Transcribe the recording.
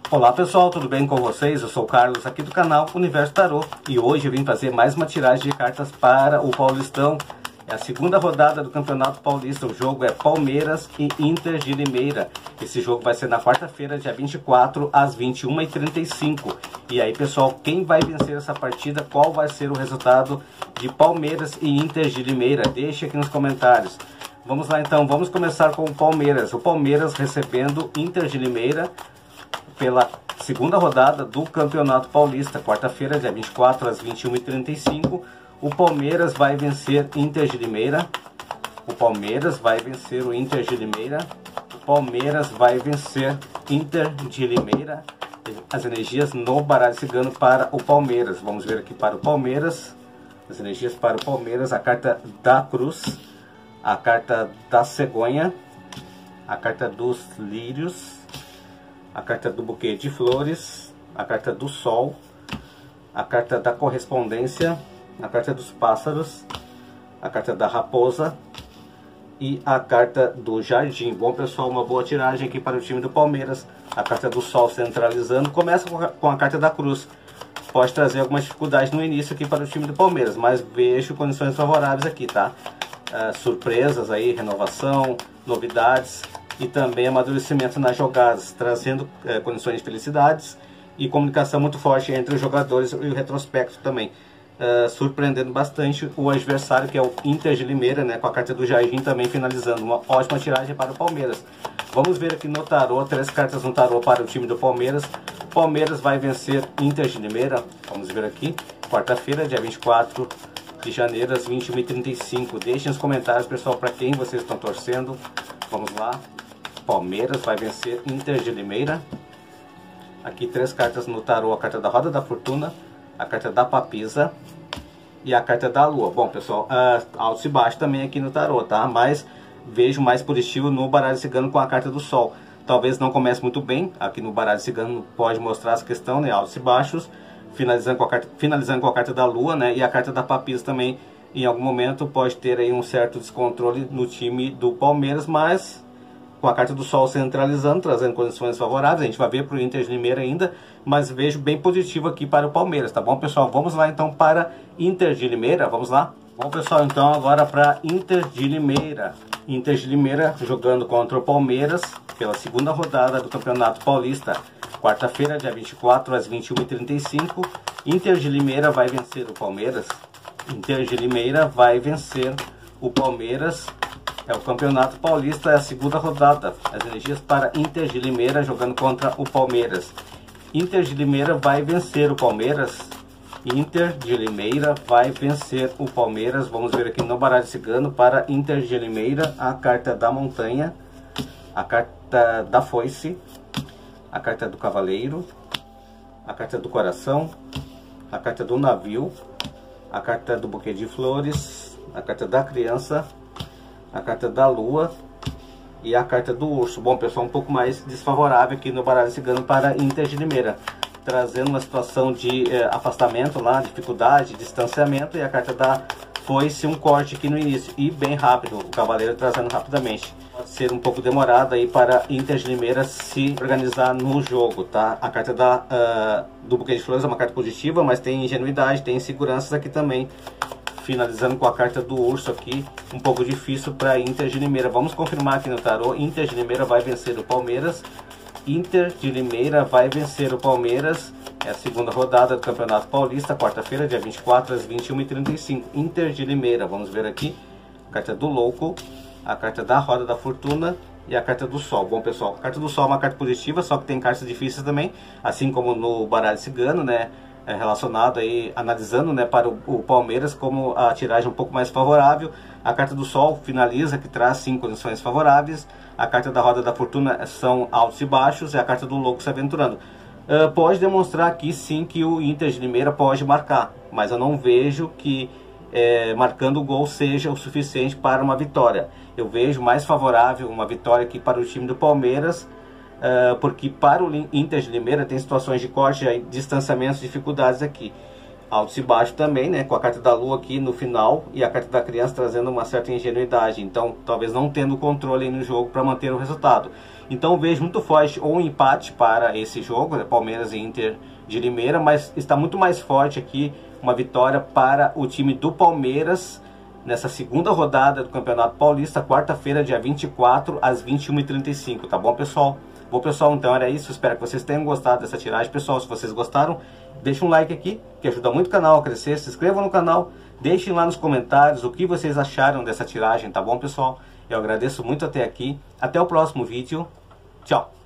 Olá pessoal, tudo bem com vocês? Eu sou o Carlos aqui do canal Universo Tarô e hoje eu vim fazer mais uma tiragem de cartas para o Paulistão. É a segunda rodada do Campeonato Paulista, o jogo é Palmeiras e Inter de Limeira. Esse jogo vai ser na quarta-feira, dia 24, às 21h35. E aí pessoal, quem vai vencer essa partida? Qual vai ser o resultado de Palmeiras e Inter de Limeira? Deixe aqui nos comentários. Vamos lá então, vamos começar com o Palmeiras. O Palmeiras recebendo Inter de Limeira pela segunda rodada do Campeonato Paulista, quarta-feira, dia 24, às 21h35. O Palmeiras vai vencer Inter de Limeira. O Palmeiras vai vencer o Inter de Limeira. O Palmeiras vai vencer Inter de Limeira. As energias no baralho cigano para o Palmeiras. Vamos ver aqui para o Palmeiras. As energias para o Palmeiras. A carta da Cruz. A carta da Cegonha. A carta dos Lírios. A carta do Buquê de Flores. A carta do Sol. A carta da Correspondência. A carta dos Pássaros, a carta da Raposa e a carta do Jardim. Bom pessoal, uma boa tiragem aqui para o time do Palmeiras. A carta do Sol centralizando, começa com a carta da Cruz. Pode trazer algumas dificuldades no início aqui para o time do Palmeiras, mas vejo condições favoráveis aqui, tá? Surpresas aí, renovação, novidades e também amadurecimento nas jogadas, trazendo condições de felicidades e comunicação muito forte entre os jogadores e o retrospecto também. Surpreendendo bastante o adversário, que é o Inter de Limeira, né, com a carta do Jardim também finalizando. Uma ótima tiragem para o Palmeiras. Vamos ver aqui no tarô, 3 cartas no tarô para o time do Palmeiras. O Palmeiras vai vencer Inter de Limeira. Vamos ver aqui, quarta-feira, dia 24 de janeiro, às 21h35. Deixem nos comentários, pessoal, para quem vocês estão torcendo. Vamos lá. Palmeiras vai vencer Inter de Limeira. Aqui 3 cartas no tarô, a carta da Roda da Fortuna, a carta da Papisa e a carta da Lua. Bom pessoal, altos e baixos também aqui no tarô, tá? Mas vejo mais positivo no baralho cigano com a carta do Sol. Talvez não comece muito bem, aqui no baralho cigano pode mostrar essa questão, né? Altos e baixos, finalizando com a carta da Lua, né? E a carta da Papisa também, em algum momento, pode ter aí um certo descontrole no time do Palmeiras, mas com a carta do Sol centralizando, trazendo condições favoráveis. A gente vai ver para o Inter de Limeira ainda, mas vejo bem positivo aqui para o Palmeiras, tá bom pessoal? Vamos lá então para Inter de Limeira, vamos lá? Bom pessoal, então agora para Inter de Limeira. Inter de Limeira jogando contra o Palmeiras pela segunda rodada do Campeonato Paulista, quarta-feira, dia 24, às 21h35. Inter de Limeira vai vencer o Palmeiras. Inter de Limeira vai vencer o Palmeiras. É o Campeonato Paulista, é a segunda rodada. As energias para Inter de Limeira jogando contra o Palmeiras. Inter de Limeira vai vencer o Palmeiras. Inter de Limeira vai vencer o Palmeiras. Vamos ver aqui no baralho cigano para Inter de Limeira a carta da Montanha, a carta da Foice, a carta do Cavaleiro, a carta do Coração, a carta do Navio, a carta do Buquê de Flores, a carta da Criança, a carta da Lua e a carta do Urso. Bom pessoal, um pouco mais desfavorável aqui no baralho cigano para Inter de Limeira, trazendo uma situação de afastamento lá, dificuldade, distanciamento, e a carta da Foice, um corte aqui no início e bem rápido, o Cavaleiro trazendo rapidamente. Pode ser um pouco demorado aí para Inter de Limeira se organizar no jogo, tá? A carta do Buquê de Flores é uma carta positiva, mas tem ingenuidade, tem inseguranças aqui também. Finalizando com a carta do Urso aqui, um pouco difícil para Inter de Limeira. Vamos confirmar aqui no tarô, Inter de Limeira vai vencer o Palmeiras. Inter de Limeira vai vencer o Palmeiras. É a segunda rodada do Campeonato Paulista, quarta-feira, dia 24, às 21h35. Inter de Limeira, vamos ver aqui, a carta do Louco, a carta da Roda da Fortuna e a carta do Sol. Bom pessoal, a carta do Sol é uma carta positiva, só que tem cartas difíceis também, assim como no baralho cigano, né? Relacionado aí, analisando, né, para o Palmeiras como a tiragem um pouco mais favorável. A carta do Sol finaliza, que traz sim condições favoráveis. A carta da Roda da Fortuna são altos e baixos, e a carta do Louco se aventurando. Pode demonstrar aqui sim que o Inter de Limeira pode marcar, mas eu não vejo que marcando o gol seja o suficiente para uma vitória. Eu vejo mais favorável uma vitória aqui para o time do Palmeiras, porque para o Inter de Limeira tem situações de corte, distanciamentos, dificuldades aqui. altos e baixos também, né? Com a carta da lua aqui no final e a carta da criança trazendo uma certa ingenuidade. Então, talvez não tendo controle aí no jogo para manter o resultado. Então, vejo muito forte ou um empate para esse jogo, né? Palmeiras e Inter de Limeira, mas está muito mais forte aqui uma vitória para o time do Palmeiras nessa segunda rodada do Campeonato Paulista, quarta-feira, dia 24, às 21h35, tá bom, pessoal? Bom, pessoal, então era isso. Espero que vocês tenham gostado dessa tiragem. Pessoal, se vocês gostaram, deixa um like aqui, que ajuda muito o canal a crescer. Se inscrevam no canal, deixem lá nos comentários o que vocês acharam dessa tiragem, tá bom, pessoal? Eu agradeço muito até aqui. Até o próximo vídeo. Tchau!